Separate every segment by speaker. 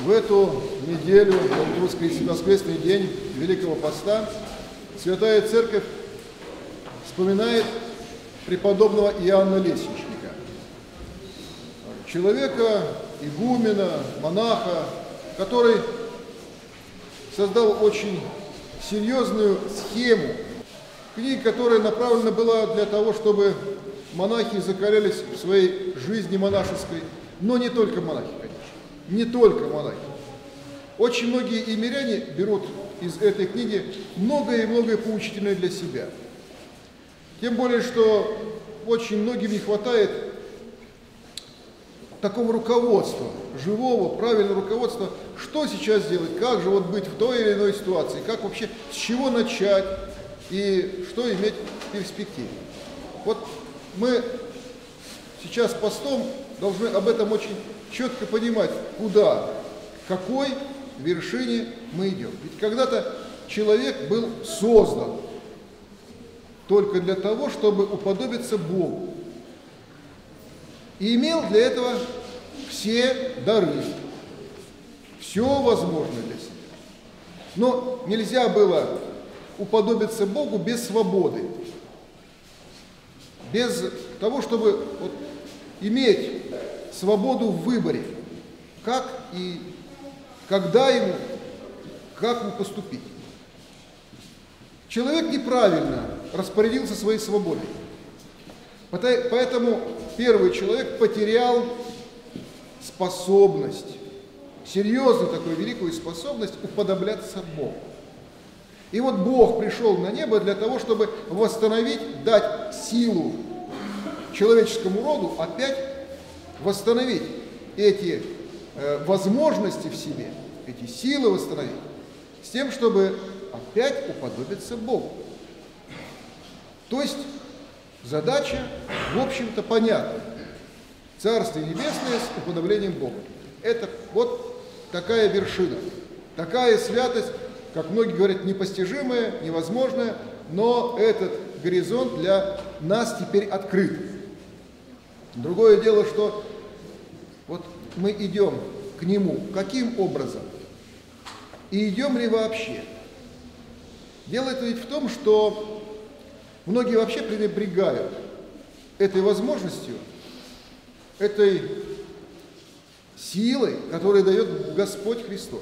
Speaker 1: В эту неделю, воскресный день Великого Поста, Святая Церковь вспоминает преподобного Иоанна Лесничника, человека, игумена, монаха, который создал очень серьезную схему, книга, которая направлена была для того, чтобы монахи закалялись в своей жизни монашеской, но не только монахи, конечно, не только монахи. Очень многие и миряне берут из этой книги многое и многое поучительное для себя. Тем более, что очень многим не хватает такого руководства, живого, правильного руководства, что сейчас делать, как же вот быть в той или иной ситуации, как вообще, с чего начать и что иметь в перспективе. Вот мы сейчас постом должны об этом очень четко понимать, куда, к какой вершине мы идем. Ведь когда-то человек был создан только для того, чтобы уподобиться Богу. И имел для этого все дары, все возможное для себя. Но нельзя было уподобиться Богу без свободы, без того, чтобы вот иметь свободу в выборе, как и когда ему, как ему поступить. Человек неправильно распорядился своей свободой. Поэтому первый человек потерял способность, серьезную такую великую способность уподобляться Богу. И вот Бог пришел на небо для того, чтобы восстановить, дать силу человеческому роду, опять восстановить эти возможности в себе, эти силы восстановить, с тем, чтобы опять уподобиться Богу. То есть задача, в общем-то, понятна. Царствие Небесное с уподоблением Бога. Это вот такая вершина, такая святость, как многие говорят, непостижимая, невозможная, но этот горизонт для нас теперь открыт. Другое дело, что вот мы идем к нему. Каким образом? И идем ли вообще? Дело это ведь в том, что многие вообще пренебрегают этой возможностью, этой силой, которую дает Господь Христос.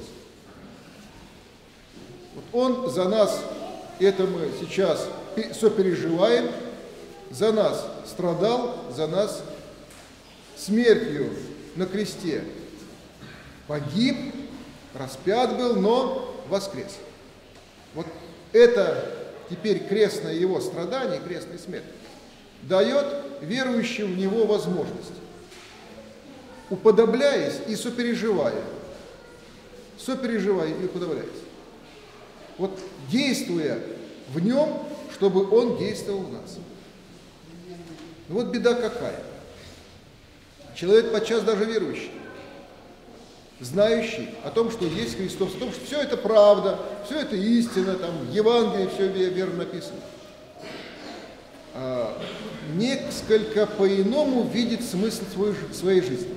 Speaker 1: Вот Он за нас, это мы сейчас сопереживаем, за нас страдал, за нас смертью на кресте погиб, распят был, но воскрес. Вот это теперь крестное его страдание, крестная смерть, дает верующим в него возможность, уподобляясь и сопереживая и уподобляясь. Вот действуя в нем, чтобы он действовал в нас. Ну вот беда какая. Человек подчас даже верующий, знающий о том, что есть Христос, о том, что все это правда, все это истина, там в Евангелии все верно написано, несколько по-иному видит смысл своей жизни.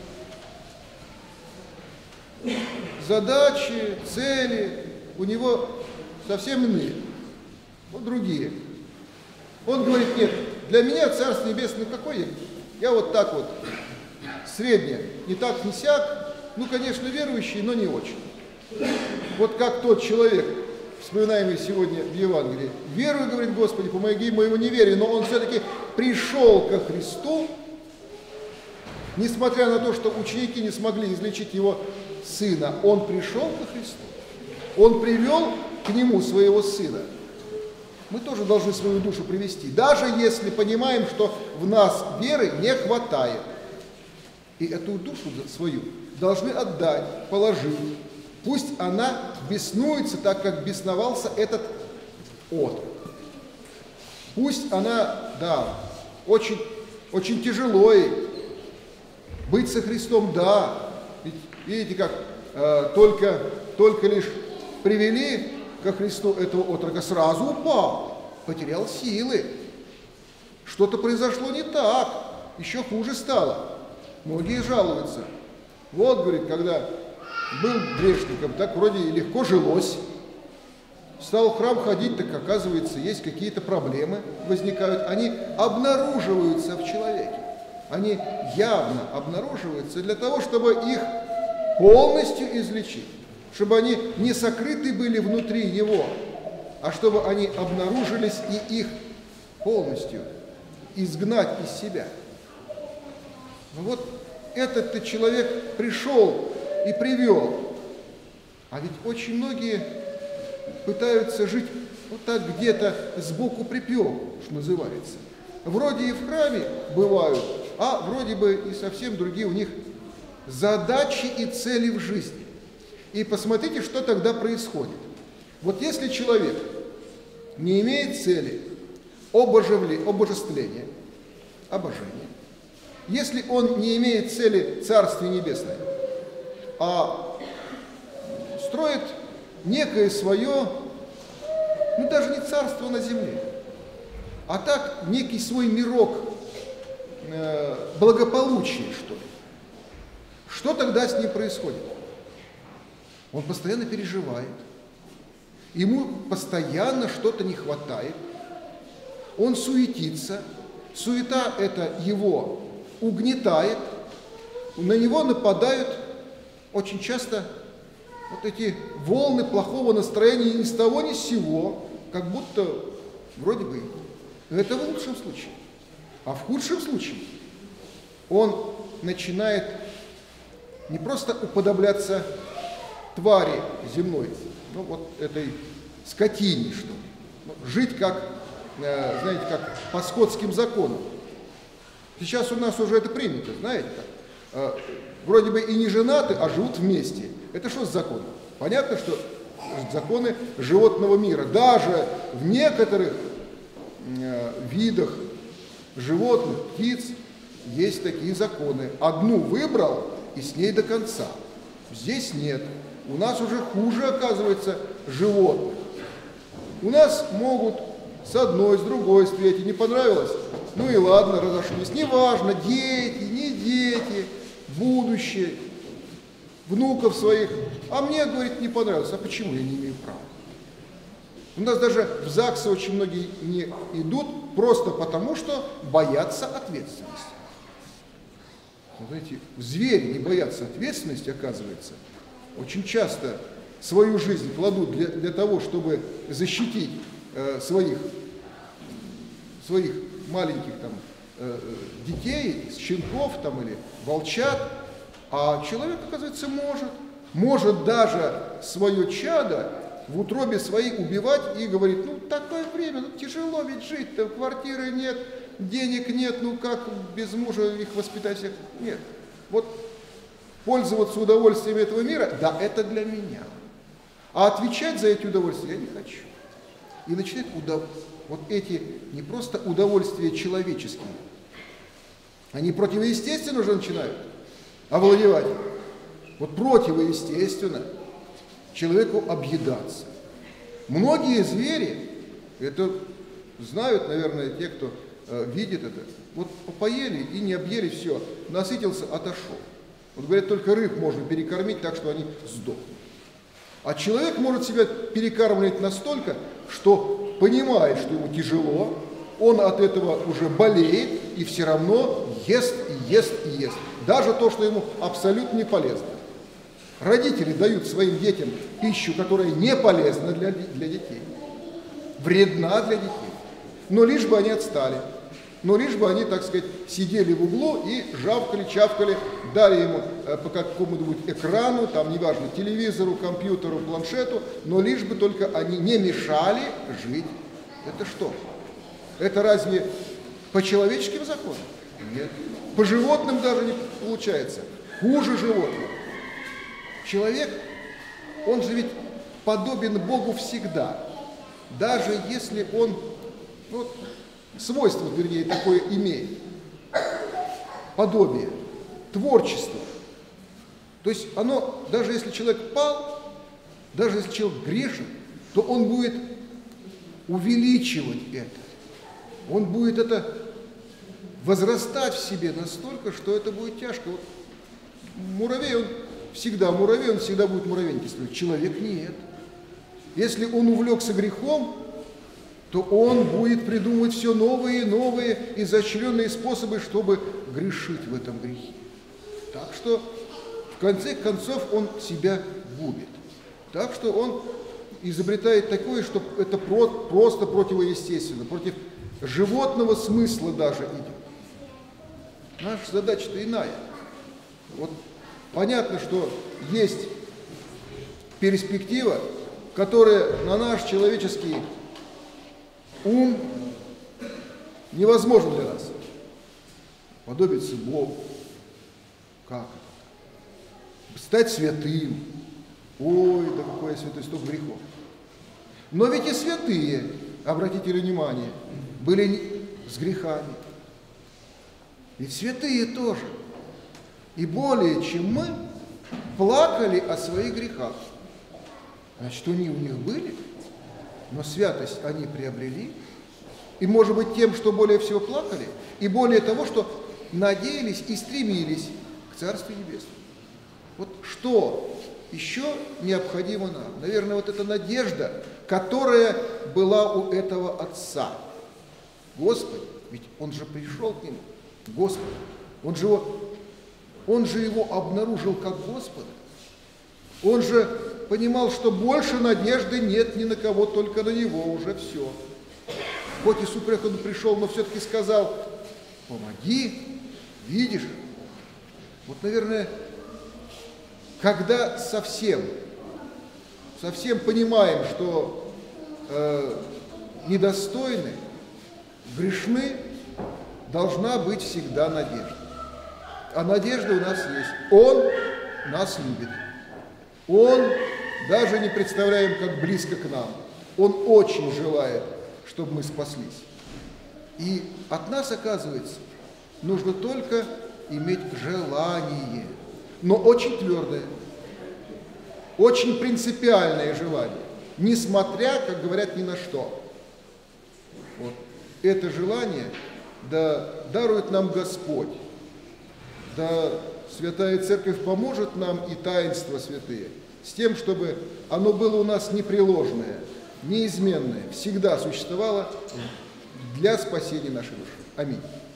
Speaker 1: Задачи, цели у него совсем иные, вот другие. Он говорит, нет, для меня Царство Небесное какое? Я вот так вот, среднее, не так, не сяк, ну, конечно, верующий, но не очень. Вот как тот человек, вспоминаемый сегодня в Евангелии, верую, говорит, Господи, помоги моему неверию, но он все-таки пришел ко Христу, несмотря на то, что ученики не смогли излечить его сына, он пришел ко Христу, он привел к нему своего сына. Мы тоже должны свою душу привести, даже если понимаем, что в нас веры не хватает. И эту душу свою должны отдать, положить. Пусть она беснуется так, как бесновался этот отрок. Пусть она, да, очень, очень тяжело ей быть со Христом, да. Ведь, видите, как только лишь привели ко Христу этого отрока, сразу упал, потерял силы. Что-то произошло не так, еще хуже стало. Многие жалуются. Вот, говорит, когда был грешником, так вроде и легко жилось. Стал в храм ходить, так оказывается, есть какие-то проблемы возникают. Они обнаруживаются в человеке. Они явно обнаруживаются для того, чтобы их полностью излечить. Чтобы они не сокрыты были внутри него, а чтобы они обнаружились и их полностью изгнать из себя. Ну вот этот-то человек пришел и привел. А ведь очень многие пытаются жить вот так где-то сбоку припёк, что называется. Вроде и в храме бывают, а вроде бы и совсем другие у них задачи и цели в жизни. И посмотрите, что тогда происходит. Вот если человек не имеет цели обожествления, обожения, если он не имеет цели Царствия Небесное, а строит некое свое, ну даже не царство на земле, а так некий свой мирок благополучия, что ли. Что тогда с ним происходит? Он постоянно переживает, ему постоянно что-то не хватает, он суетится, суета это его угнетает, на него нападают очень часто вот эти волны плохого настроения ни с того ни с сего, как будто вроде бы это в лучшем случае. А в худшем случае он начинает не просто уподобляться твари земной, ну вот этой скотине, что ли, жить как, знаете, как по скотским законам. Сейчас у нас уже это принято, знаете, как, вроде бы и не женаты, а живут вместе. Это что за закон? Понятно, что законы животного мира. Даже в некоторых видах животных, птиц, есть такие законы. Одну выбрал и с ней до конца. Здесь нет. У нас уже хуже, оказывается, животных. У нас могут с одной, с другой, с третьей, не понравилось? Ну и ладно, разошлись. Неважно, дети, не дети, будущее, внуков своих. А мне, говорит, не понравилось. А почему я не имею права? У нас даже в ЗАГСы очень многие не идут просто потому, что боятся ответственности. Вы знаете, звери не боятся ответственности, оказывается. Очень часто свою жизнь кладут для того, чтобы защитить своих маленьких там, детей, щенков там, или волчат. А человек, оказывается, может даже свое чадо в утробе своей убивать и говорит, ну такое время, ну тяжело ведь жить-то, квартиры нет, денег нет, ну как без мужа их воспитать всех? Нет. Вот пользоваться удовольствиями этого мира, да, это для меня. А отвечать за эти удовольствия я не хочу. И начинает вот эти не просто удовольствия человеческие, они противоестественно уже начинают овладевать. Вот противоестественно человеку объедаться. Многие звери, это знают, наверное, те, кто видит это, вот поели и не объели, все, насытился, отошел. Вот говорят, только рыб можно перекормить так, что они сдохнут. А человек может себя перекармливать настолько, что понимает, что ему тяжело, он от этого уже болеет и все равно ест и ест и ест. Даже то, что ему абсолютно не полезно. Родители дают своим детям пищу, которая не полезна для детей, вредна для детей, но лишь бы они отстали, но лишь бы они, так сказать, сидели в углу и жавкали, чавкали, дали ему по какому-нибудь экрану, там, неважно, телевизору, компьютеру, планшету, но лишь бы только они не мешали жить. Это что? Это разве по человеческим законам? Нет. По животным даже не получается. Хуже животных. Человек, он же ведь подобен Богу всегда. Даже если он, ну, свойство, вернее, такое имеет. Подобие, творчество. То есть оно, даже если человек пал, даже если человек грешен, то он будет увеличивать это. Он будет это возрастать в себе настолько, что это будет тяжко. Вот муравей, он всегда муравей, он всегда будет муравейники строить. Человек нет. Если он увлекся грехом, то он будет придумывать все новые и новые изощренные способы, чтобы грешить в этом грехе. Так что, в конце концов, он себя губит. Так что он изобретает такое, что это просто противоестественно, против животного смысла даже идет. Наша задача-то иная. Вот понятно, что есть перспектива, которая на наш человеческий ум невозможна для нас. Подобиться Богу. Как это? Стать святым. Ой, да какое святое, столько грехов. Но ведь и святые, обратите внимание, были с грехами. Ведь святые тоже. И более чем мы плакали о своих грехах. Значит, они у них были, но святость они приобрели. И, может быть, тем, что более всего плакали, и более того, что надеялись и стремились к Царству Небесному. Вот что еще необходимо нам? Наверное, вот эта надежда, которая была у этого отца. Господи, ведь он же пришел к нему. Господи, он же его обнаружил как Господа. Он же понимал, что больше надежды нет ни на кого, только на него уже все. Хоть и с упреком он пришел, но все-таки сказал: помоги, видишь. Вот, наверное, когда совсем понимаем, что недостойны, грешны, должна быть всегда надежда. А надежда у нас есть. Он нас любит. Он, даже не представляем, как близко к нам. Он очень желает, чтобы мы спаслись. И от нас, оказывается, нужно только иметь желание, но очень твердое, очень принципиальное желание, несмотря, как говорят, ни на что. Вот. Это желание да дарует нам Господь, да Святая Церковь поможет нам и таинства святые, с тем, чтобы оно было у нас непреложное, неизменное, всегда существовало для спасения нашей души. Аминь.